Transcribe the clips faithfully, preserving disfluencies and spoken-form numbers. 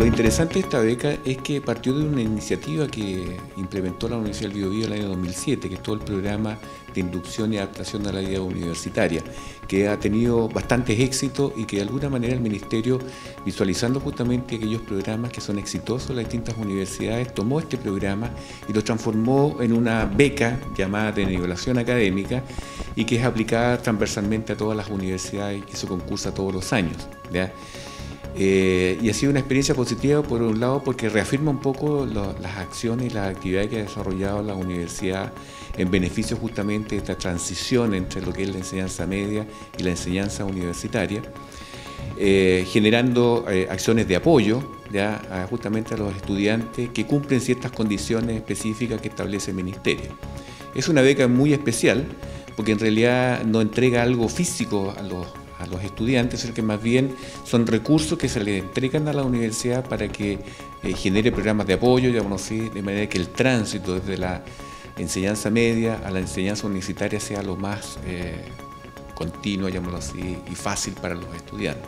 lo interesante de esta beca es que partió de una iniciativa que implementó la Universidad del Biobío en el año dos mil siete, que es todo el programa de inducción y adaptación a la vida universitaria, que ha tenido bastantes éxitos y que de alguna manera el Ministerio, visualizando justamente aquellos programas que son exitosos en las distintas universidades, tomó este programa y lo transformó en una beca llamada de nivelación académica y que es aplicada transversalmente a todas las universidades y que se concursa todos los años, ¿ya? Eh, y ha sido una experiencia positiva por un lado porque reafirma un poco lo, las acciones y las actividades que ha desarrollado la universidad en beneficio justamente de esta transición entre lo que es la enseñanza media y la enseñanza universitaria, eh, generando eh, acciones de apoyo ya a, justamente a los estudiantes que cumplen ciertas condiciones específicas que establece el Ministerio. Es una beca muy especial porque en realidad no entrega algo físico a los a los estudiantes, sino que más bien son recursos que se les entregan a la universidad para que eh, genere programas de apoyo, digamos así, de manera que el tránsito desde la enseñanza media a la enseñanza universitaria sea lo más eh, continuo, llamémoslo así, y fácil para los estudiantes.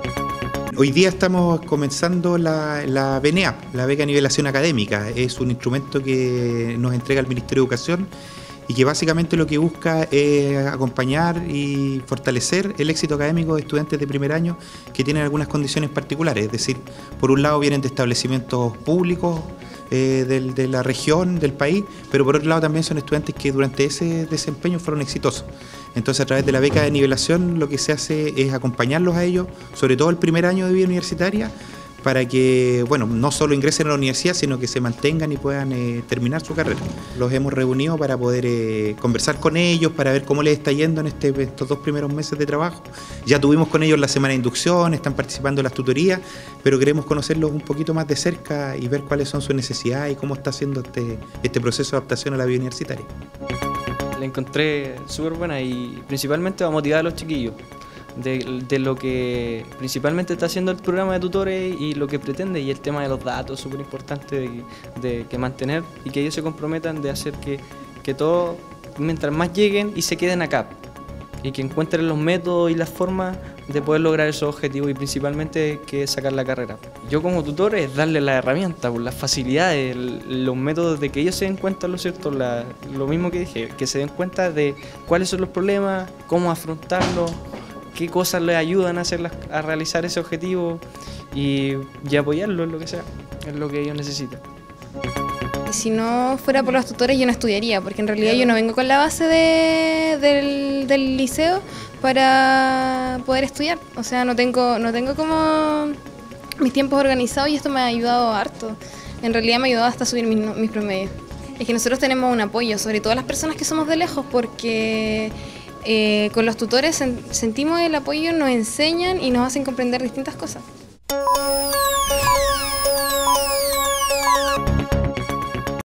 Hoy día estamos comenzando la, la B N E A P, la Beca de Nivelación Académica. Es un instrumento que nos entrega el Ministerio de Educación y que básicamente lo que busca es acompañar y fortalecer el éxito académico de estudiantes de primer año que tienen algunas condiciones particulares, es decir, por un lado vienen de establecimientos públicos eh, del, de la región, del país, pero por otro lado también son estudiantes que durante ese desempeño fueron exitosos. Entonces, a través de la beca de nivelación lo que se hace es acompañarlos a ellos, sobre todo el primer año de vida universitaria, para que, bueno, no solo ingresen a la universidad, sino que se mantengan y puedan eh, terminar su carrera. Los hemos reunido para poder eh, conversar con ellos, para ver cómo les está yendo en este, estos dos primeros meses de trabajo. Ya tuvimos con ellos la semana de inducción, están participando en las tutorías, pero queremos conocerlos un poquito más de cerca y ver cuáles son sus necesidades y cómo está haciendo este, este proceso de adaptación a la vida universitaria. La encontré súper buena y principalmente va a motivar a los chiquillos. De, de lo que principalmente está haciendo el programa de tutores y lo que pretende, y el tema de los datos, súper importante de, de que mantener y que ellos se comprometan de hacer que, que todos, mientras más lleguen y se queden acá, y que encuentren los métodos y las formas de poder lograr esos objetivos y principalmente que es sacar la carrera. Yo como tutor es darle las herramientas, las facilidades, los métodos de que ellos se den cuenta, ¿lo cierto? La, lo mismo que dije, que se den cuenta de cuáles son los problemas, cómo afrontarlos, qué cosas les ayudan a, hacerlas, a realizar ese objetivo y, y apoyarlo en lo que sea, en lo que ellos necesitan. Si no fuera por los tutores yo no estudiaría, porque en realidad yo no vengo con la base de, del, del liceo para poder estudiar. O sea, no tengo, no tengo como mis tiempos organizados y esto me ha ayudado harto. En realidad me ha ayudado hasta a subir mis, mis promedios. Es que nosotros tenemos un apoyo, sobre todo las personas que somos de lejos, porque Eh, con los tutores sentimos el apoyo, nos enseñan y nos hacen comprender distintas cosas.